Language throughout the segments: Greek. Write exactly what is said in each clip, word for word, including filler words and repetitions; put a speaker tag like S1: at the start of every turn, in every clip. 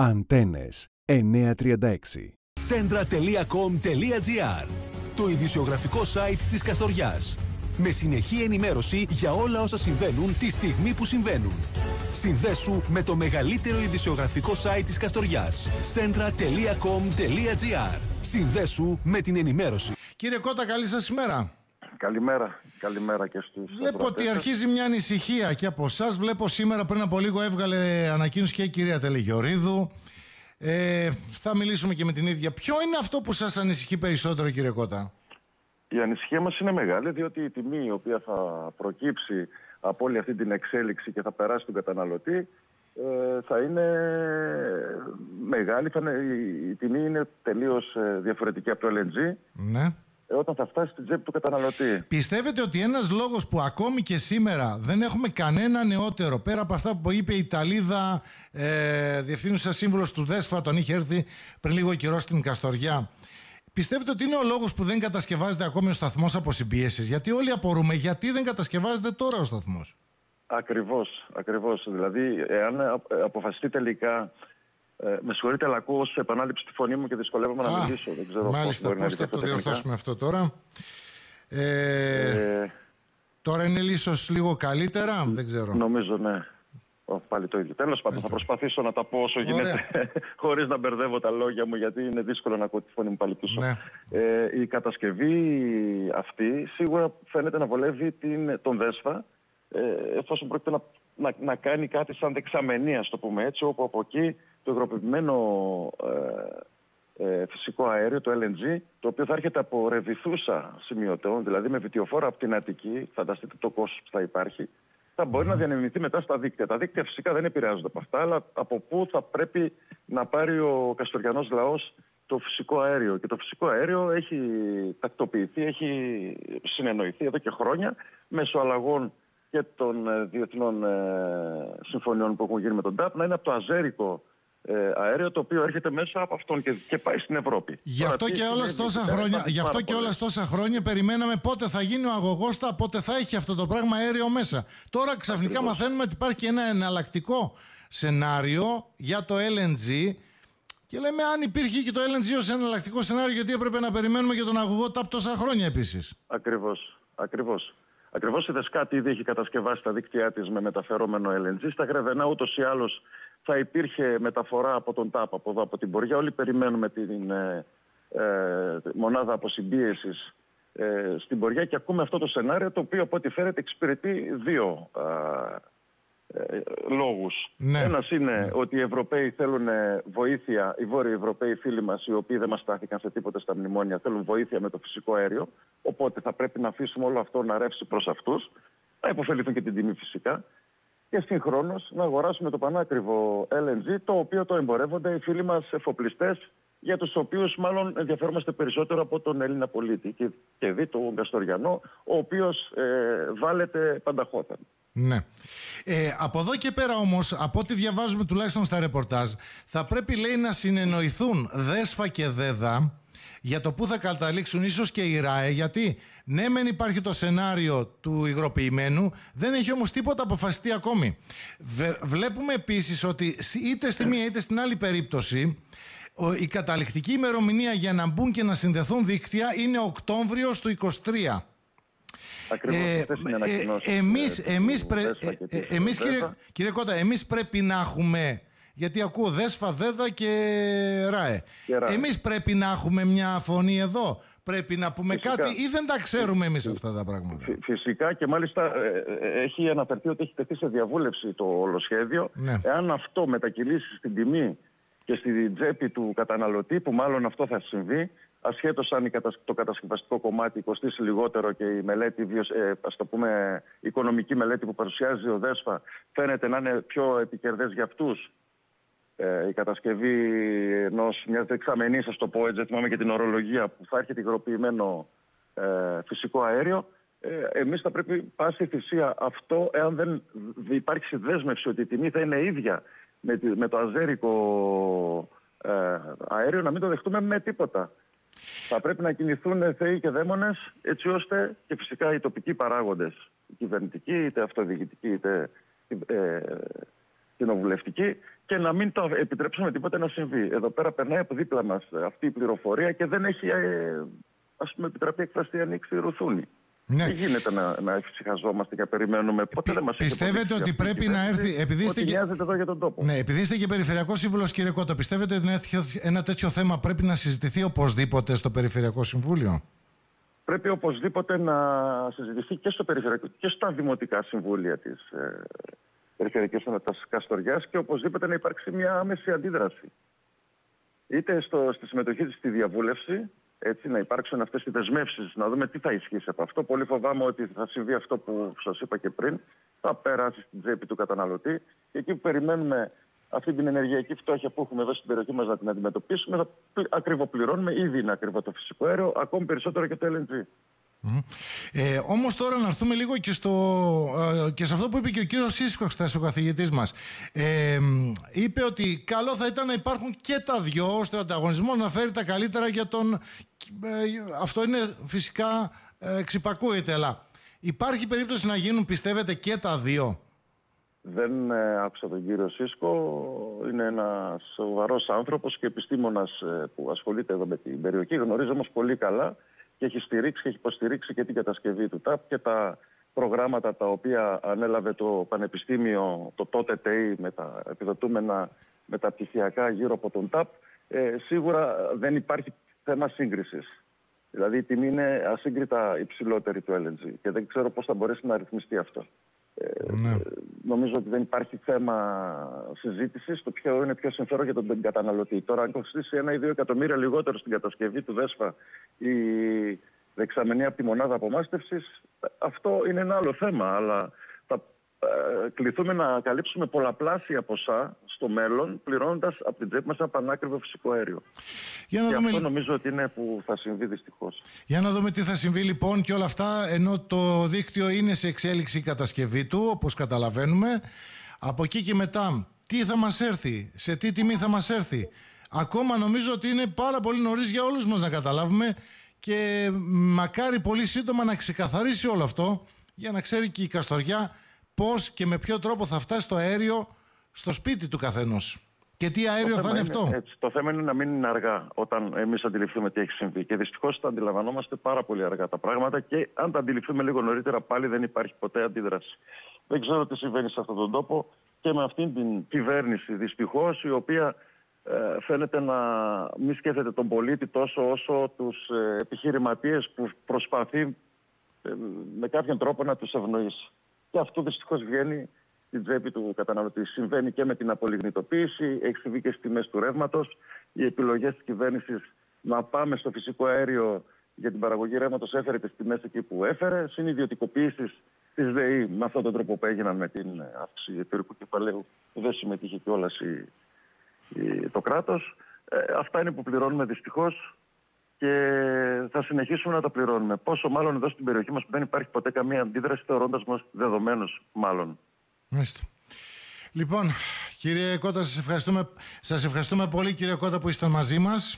S1: Αντένες εννιακόσια τριάντα έξι.
S2: Σέντρα τελεία κομ τελεία τζι άρ, το ειδησιογραφικό site της Καστοριάς. Με συνεχή ενημέρωση για όλα όσα συμβαίνουν τη στιγμή που συμβαίνουν. Συνδέσου με το μεγαλύτερο ειδησιογραφικό site της Καστοριάς. Σέντρα τελεία κομ τελεία τζι άρ. Συνδέσου με την ενημέρωση.
S3: Κύριε Κώτα, καλή σας ημέρα.
S4: Καλημέρα, καλημέρα και στους...
S3: Βλέπω ότι αρχίζει μια ανησυχία και από εσάς. Βλέπω σήμερα πριν από λίγο έβγαλε ανακοίνωση και η κυρία Τελεγιορίδου. Ε, θα μιλήσουμε και με την ίδια. Ποιο είναι αυτό που σας ανησυχεί περισσότερο, κύριε Κώτα?
S4: Η ανησυχία μας είναι μεγάλη, διότι η τιμή η οποία θα προκύψει από όλη αυτή την εξέλιξη και θα περάσει τον καταναλωτή ε, θα είναι μεγάλη. Θα είναι, η, η τιμή είναι τελείως ε, διαφορετική από το ελ εν τζι.
S3: Ναι.
S4: Όταν θα φτάσει στην τσέπη του καταναλωτή.
S3: Πιστεύετε ότι ένας λόγος που ακόμη και σήμερα δεν έχουμε κανένα νεότερο, πέρα από αυτά που είπε η Ιταλίδα ε, διευθύνουσα σύμβουλος του ΔΕΣΦΑ, όταν είχε έρθει πριν λίγο καιρό στην Καστοριά, πιστεύετε ότι είναι ο λόγος που δεν κατασκευάζεται ακόμη ο σταθμός αποσυμπίεσης? Γιατί όλοι απορούμε γιατί δεν κατασκευάζεται τώρα ο σταθμός.
S4: Ακριβώς, ακριβώς. Δηλαδή, εάν αποφασιστεί τελικά... Ε, με συγχωρείτε, αλλά ακούω ως επανάληψη τη φωνή μου και δυσκολεύομαι
S3: Α,
S4: να μιλήσω. Δεν ξέρω
S3: μάλιστα, πώς, πώς θα το διορθώσουμε αυτό τώρα. Ε, ε, τώρα είναι ίσως λίγο καλύτερα, δεν ξέρω.
S4: Νομίζω, ναι. Ο, πάλι το ίδιο. Τέλος πάντων, θα προσπαθήσω να τα πω όσο γίνεται χωρίς να μπερδεύω τα λόγια μου, γιατί είναι δύσκολο να ακούω τη φωνή μου πάλι πίσω. Ναι. Ε, η κατασκευή αυτή σίγουρα φαίνεται να βολεύει την, τον ΔΕΣΦΑ, ε, εφόσον πρόκειται να, να, να κάνει κάτι σαν δεξαμενή, ας το πούμε έτσι, όπου από εκεί το υγροποιημένο ε, ε, φυσικό αέριο, το ελ εν τζι, το οποίο θα έρχεται από ρεβιθούσα σημειωτών, δηλαδή με βιτιοφόρα από την Αττική, φανταστείτε το κόστος που θα υπάρχει, θα μπορεί mm. να διανεμηθεί μετά στα δίκτυα. Τα δίκτυα φυσικά δεν επηρεάζονται από αυτά, αλλά από πού θα πρέπει να πάρει ο καστοριανός λαός το φυσικό αέριο. Και το φυσικό αέριο έχει τακτοποιηθεί, έχει συνεννοηθεί εδώ και χρόνια μέσω αλλαγών και των διεθνών ε, συμφωνιών που έχουν γίνει με τον ΤΑΠ, να είναι από το αζέρικο ε, αέριο, το οποίο έρχεται μέσα από αυτόν και, και πάει στην Ευρώπη.
S3: Γι' αυτό και όλα τόσα χρόνια, γι' αυτό και όλες τόσα χρόνια περιμέναμε πότε θα γίνει ο αγωγός, πότε θα έχει αυτό το πράγμα αέριο μέσα. Τώρα ξαφνικά Ακριβώς. μαθαίνουμε ότι υπάρχει ένα εναλλακτικό σενάριο για το ελ εν τζι και λέμε, αν υπήρχε και το ελ εν τζι ως εναλλακτικό σενάριο, γιατί έπρεπε να περιμένουμε και τον αγωγό ΤΑΠ τόσα χρόνια επίσης.
S4: Ακριβώς, ακριβώς. Ακριβώς η ΔΕΣΚΑΤ ήδη έχει κατασκευάσει τα δίκτυά της με μεταφερόμενο ελ εν τζι. Στα Γρεβενά ούτως ή άλλως θα υπήρχε μεταφορά από τον ΤΑΠ, από εδώ, από την Ποριά. Όλοι περιμένουμε την ε, ε, μονάδα αποσυμπίεσης ε, στην Ποριά και ακούμε αυτό το σενάριο, το οποίο από ό,τι φαίνεται εξυπηρετεί δύο ε, ε, λόγους.
S3: Ναι.
S4: Ένας είναι
S3: ναι.
S4: ότι οι Ευρωπαίοι θέλουν βοήθεια, οι Βόρειοι Ευρωπαίοι φίλοι μας, οι οποίοι δεν μας στάθηκαν σε τίποτα στα μνημόνια, θέλουν βοήθεια με το φυσικό αέριο. Οπότε θα πρέπει να αφήσουμε όλο αυτό να ρεύσει προς αυτούς, να υποφεληθούν και την τιμή φυσικά. Και συγχρόνως να αγοράσουμε το πανάκριβο ελ εν τζι, το οποίο το εμπορεύονται οι φίλοι μας εφοπλιστές, για τους οποίους μάλλον ενδιαφέρομαστε περισσότερο από τον Έλληνα πολίτη. Και, και δει τον Καστοριανό, ο οποίος ε, βάλεται πανταχώταν.
S3: Ναι. Ε, από εδώ και πέρα όμως, από ό,τι διαβάζουμε τουλάχιστον στα ρεπορτάζ, θα πρέπει, λέει, να συνεννοηθούν ΔΕΣΦΑ και ΔΕΔΑ για το πού θα καταλήξουν, ίσως και η ΡΑΕ, γιατί ναι μεν υπάρχει το σενάριο του υγροποιημένου, δεν έχει όμως τίποτα αποφασιστεί ακόμη. Βε, βλέπουμε επίσης ότι είτε στη μία είτε στην άλλη περίπτωση η καταληκτική ημερομηνία για να μπουν και να συνδεθούν δίκτυα είναι Οκτώβριος του είκοσι τρία.
S4: Ακριβώς,
S3: ε, ε, εμείς, εμείς, πρέ, ε, ε, εμείς κύριε, κύριε Κώτα, εμείς πρέπει να έχουμε, γιατί ακούω ΔΕΣΦΑ, ΔΕΔΑ και ΡΑΕ, και ΡΑΕ. Εμείς πρέπει να έχουμε μια φωνή εδώ, πρέπει να πούμε φυσικά κάτι, ή δεν τα ξέρουμε εμείς αυτά τα πράγματα?
S4: Φυσικά, και μάλιστα ε, ε, έχει αναφερθεί ότι έχει τεθεί σε διαβούλευση το όλο σχέδιο. Ναι. Εάν αυτό μετακυλήσει στην τιμή και στη τσέπη του καταναλωτή, που μάλλον αυτό θα συμβεί, ασχέτως αν το κατασκευαστικό κομμάτι κοστίσει λιγότερο και η μελέτη, ε, ας το πούμε, η οικονομική μελέτη που παρουσιάζει ο ΔΕΣΦΑ φαίνεται να είναι πιο επικερδές για αυτούς, ε, η κατασκευή ενός μιας δεξαμενής, ας το πω έτσι, θυμάμαι και την ορολογία, που θα έρχεται υγροποιημένο ε, φυσικό αέριο, ε, εμείς θα πρέπει πάση θυσία αυτό, εάν δεν υπάρξει δέσμευση ότι η τιμή θα είναι ίδια με, με το αζέρικο ε, αέριο, να μην το δεχτούμε με τίποτα. Θα πρέπει να κινηθούν θεοί και δαίμονες, έτσι ώστε και φυσικά οι τοπικοί παράγοντες, οι κυβερνητικοί, είτε αυτοδιοικητικοί, είτε ε, κοινοβουλευτικοί, και να μην το επιτρέψουμε τίποτα να συμβεί. Εδώ πέρα περνάει από δίπλα μας αυτή η πληροφορία και δεν έχει, ε, ας πούμε, επιτραπεί εκφραστή ανοίξει ρουθούνη. Ναι. Δεν γίνεται να, να εφησυχαζόμαστε και να περιμένουμε. Ποτέ Πι, δεν μας
S3: πιστεύετε ότι πρέπει να έρθει. Επειδή
S4: είστε και... εδώ για τον τόπο.
S3: Ναι, επειδή είστε και περιφερειακό σύμβουλο, κύριε Κώτα, πιστεύετε ότι ένα τέτοιο θέμα πρέπει να συζητηθεί οπωσδήποτε στο Περιφερειακό Συμβούλιο?
S4: Πρέπει οπωσδήποτε να συζητηθεί και στο Περιφερειακό και στα δημοτικά συμβούλια της ε, Περιφερειακής Ενότητας Καστοριάς και οπωσδήποτε να υπάρξει μια άμεση αντίδραση. Είτε στο, στη συμμετοχή της στη διαβούλευση, έτσι, να υπάρξουν αυτές οι δεσμεύσεις, να δούμε τι θα ισχύσει από αυτό. Πολύ φοβάμαι ότι θα συμβεί αυτό που σας είπα και πριν, θα περάσει στην τσέπη του καταναλωτή και εκεί που περιμένουμε αυτή την ενεργειακή φτώχεια που έχουμε εδώ στην περιοχή μας να την αντιμετωπίσουμε, θα ακριβοπληρώνουμε. Ήδη είναι ακριβό το φυσικό αέριο, ακόμη περισσότερο και το ελ εν τζι.
S3: Mm. Ε, όμως τώρα να έρθουμε λίγο και, στο, ε, και σε αυτό που είπε και ο κύριος Σίσκος χθες, ο καθηγητής μας. Ε, είπε ότι καλό θα ήταν να υπάρχουν και τα δυο, ώστε ο ανταγωνισμός να φέρει τα καλύτερα για τον... Ε, αυτό είναι φυσικά ε, ξυπακούεται, αλλά υπάρχει περίπτωση να γίνουν, πιστεύετε, και τα δύο?
S4: Δεν ε, άκουσα τον κύριο Σίσκο. Είναι ένας σοβαρός άνθρωπος και επιστήμονας ε, που ασχολείται εδώ με την περιοχή. Γνωρίζει όμως πολύ καλά και έχει στηρίξει και έχει υποστηρίξει και την κατασκευή του ΤΑΠ και τα προγράμματα τα οποία ανέλαβε το Πανεπιστήμιο, το τότε ΤΕΙ, με τα επιδοτούμενα μεταπτυχιακά γύρω από τον ΤΑΠ. Ε, σίγουρα δεν υπάρχει θέμα σύγκρισης. Δηλαδή η τιμή είναι ασύγκριτα υψηλότερη του ελ εν τζι και δεν ξέρω πώς θα μπορέσει να ρυθμιστεί αυτό. Ναι. Ε, νομίζω ότι δεν υπάρχει θέμα συζήτησης το ποιο είναι πιο συμφέρον για τον καταναλωτή. Τώρα, αν κοστίσει ένα ή δύο εκατομμύρια λιγότερο στην κατασκευή του ΔΕΣΦΑ η δεξαμενή από τη μονάδα απομάστευσης, αυτό είναι ένα άλλο θέμα. Αλλά θα ε, κληθούμε να καλύψουμε πολλαπλάσια ποσά στο μέλλον, πληρώνοντας από την τσέπη μας ένα πανάκριβο φυσικό αέριο. Για να και δούμε... αυτό νομίζω ότι είναι που θα συμβεί δυστυχώς.
S3: Για να δούμε τι θα συμβεί λοιπόν και όλα αυτά, ενώ το δίκτυο είναι σε εξέλιξη η κατασκευή του, όπως καταλαβαίνουμε. Από εκεί και μετά, τι θα μας έρθει, σε τι τιμή θα μας έρθει. Ακόμα νομίζω ότι είναι πάρα πολύ νωρίς για όλους μας να καταλάβουμε και μακάρι πολύ σύντομα να ξεκαθαρίσει όλο αυτό για να ξέρει και η Καστοριά πώς και με ποιο τρόπο θα φτάσει το αέριο στο σπίτι του καθενός. Και τι αέριο θα είναι, είναι αυτό.
S4: Έτσι. Το θέμα είναι να μην είναι αργά όταν εμείς αντιληφθούμε τι έχει συμβεί. Και δυστυχώς τα αντιλαμβανόμαστε πάρα πολύ αργά τα πράγματα και αν τα αντιληφθούμε λίγο νωρίτερα πάλι δεν υπάρχει ποτέ αντίδραση. Δεν ξέρω τι συμβαίνει σε αυτόν τον τόπο και με αυτήν την κυβέρνηση δυστυχώς, η οποία ε, φαίνεται να μην σκέφτεται τον πολίτη τόσο όσο τους ε, επιχειρηματίες που προσπαθεί ε, με κάποιον τρόπο να τους ευνοήσει. Και αυτό δυστυχώς βγαίνει στην τσέπη του καταναλωτή. Συμβαίνει και με την απολιγνητοποίηση, έχει συμβεί και στις τιμές του ρεύματος. Οι επιλογές της κυβέρνησης να πάμε στο φυσικό αέριο για την παραγωγή ρεύματος έφερε τις τιμές εκεί που έφερε. Συνειδιωτικοποίησεις της ΔΕΗ με αυτόν τον τρόπο που έγιναν με την αύξηση εταιρικού κεφαλαίου, δεν συμμετείχε κιόλας η, η, το κράτος. Ε, αυτά είναι που πληρώνουμε δυστυχώς και θα συνεχίσουμε να τα πληρώνουμε. Πόσο μάλλον εδώ στην περιοχή μας που δεν υπάρχει ποτέ καμία αντίδραση, θεωρώντας μας δεδομένους μάλλον.
S3: Μάλιστα. Λοιπόν, κύριε Κώτα, σας ευχαριστούμε, σας ευχαριστούμε πολύ, κύριε Κώτα, που είστε μαζί μας.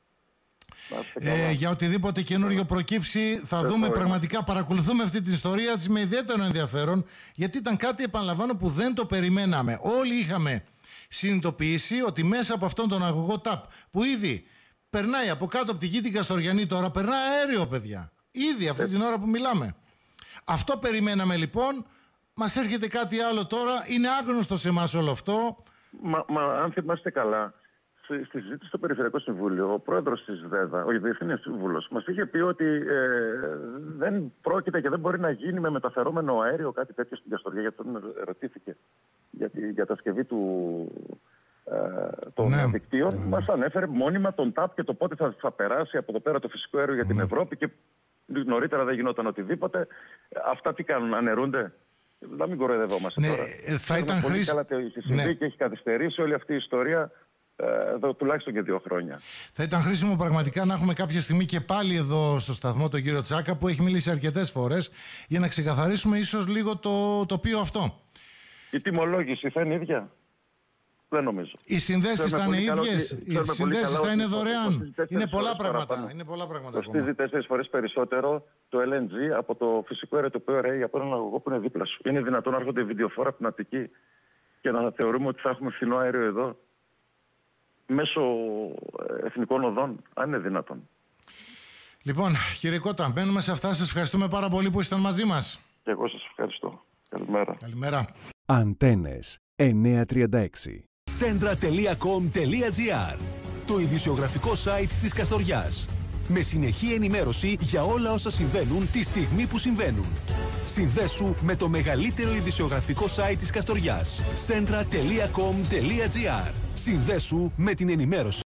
S3: Ε, για οτιδήποτε καινούριο προκύψει θα δούμε είναι. Πραγματικά, παρακολουθούμε αυτή την ιστορία της με ιδιαίτερο ενδιαφέρον, γιατί ήταν κάτι, επαναλαμβάνω, που δεν το περιμέναμε. Όλοι είχαμε συνειδητοποιήσει ότι μέσα από αυτόν τον αγωγό ΤΑΠ, που ήδη περνάει από κάτω από τη γη την Καστοριανή, τώρα περνάει αέριο, παιδιά. Ήδη αυτή την ώρα που μιλάμε. Αυτό περιμέναμε λοιπόν. Μας έρχεται κάτι άλλο τώρα, είναι άγνωστο σε εμάς όλο αυτό.
S4: Μα, μα αν θυμάστε καλά, στη, στη συζήτηση στο Περιφερειακό Συμβούλιο, ο πρόεδρος της ΔΕΔΑ, ο διευθύνης σύμβουλος, μας είχε πει ότι ε, δεν πρόκειται και δεν μπορεί να γίνει με μεταφερόμενο αέριο κάτι τέτοιο στην Καστοριά, γιατί τον ρωτήθηκε για την κατασκευή του, ε, των ναι. δικτύων. Ναι. Μας ανέφερε μόνιμα τον ΤΑΠ και το πότε θα, θα περάσει από εδώ πέρα το φυσικό αέριο για την ναι. Ευρώπη και νωρίτερα δεν γινόταν οτιδήποτε. Αυτά τι κάνουν, αναιρούνται? Να μην κοροϊδευόμαστε ναι, τώρα.
S3: Θα ήταν χρήσιμο.
S4: Έχει συμβεί ναι. και έχει καθυστερήσει όλη αυτή η ιστορία ε, εδώ, τουλάχιστον και δύο χρόνια.
S3: Θα ήταν χρήσιμο πραγματικά να έχουμε κάποια στιγμή και πάλι εδώ στο σταθμό τον κύριο Τσάκα, που έχει μιλήσει αρκετές φορές, για να ξεκαθαρίσουμε ίσως λίγο το τοπίο αυτό.
S4: Η τιμολόγηση θα είναι ίδια? Δεν νομίζω.
S3: Οι συνδέσεις θα είναι ίδιες. Οι συνδέσεις θα είναι δωρεάν. Είναι πολλά πράγματα. Είναι πολλά πράγματα.
S4: Κοστίζει τέσσερις φορές περισσότερο το ελ εν τζι από το φυσικό αέριο το οποίο ρέει από έναν αγωγό που είναι δίπλα σου. Είναι δυνατόν να έρχονται βιντεοφόρα από την Αττική και να θεωρούμε ότι θα έχουμε φθηνό αέριο εδώ μέσω εθνικών οδών, αν είναι δυνατόν.
S3: Λοιπόν, κύριε Κώτα, μπαίνουμε σε αυτά. Σας ευχαριστούμε πάρα πολύ που ήσταν μαζί μας.
S4: Και εγώ σας ευχαριστώ. Καλημέρα.
S3: Καλημέρα.
S1: Αντένες εννιακόσια τριάντα έξι.
S2: Centra τελεία com τελεία gr, το ειδησιογραφικό site της Καστοριάς. Με συνεχή ενημέρωση για όλα όσα συμβαίνουν τη στιγμή που συμβαίνουν. Συνδέσου με το μεγαλύτερο ειδησιογραφικό site της Καστοριάς. Centra τελεία com τελεία gr. Συνδέσου με την ενημέρωση.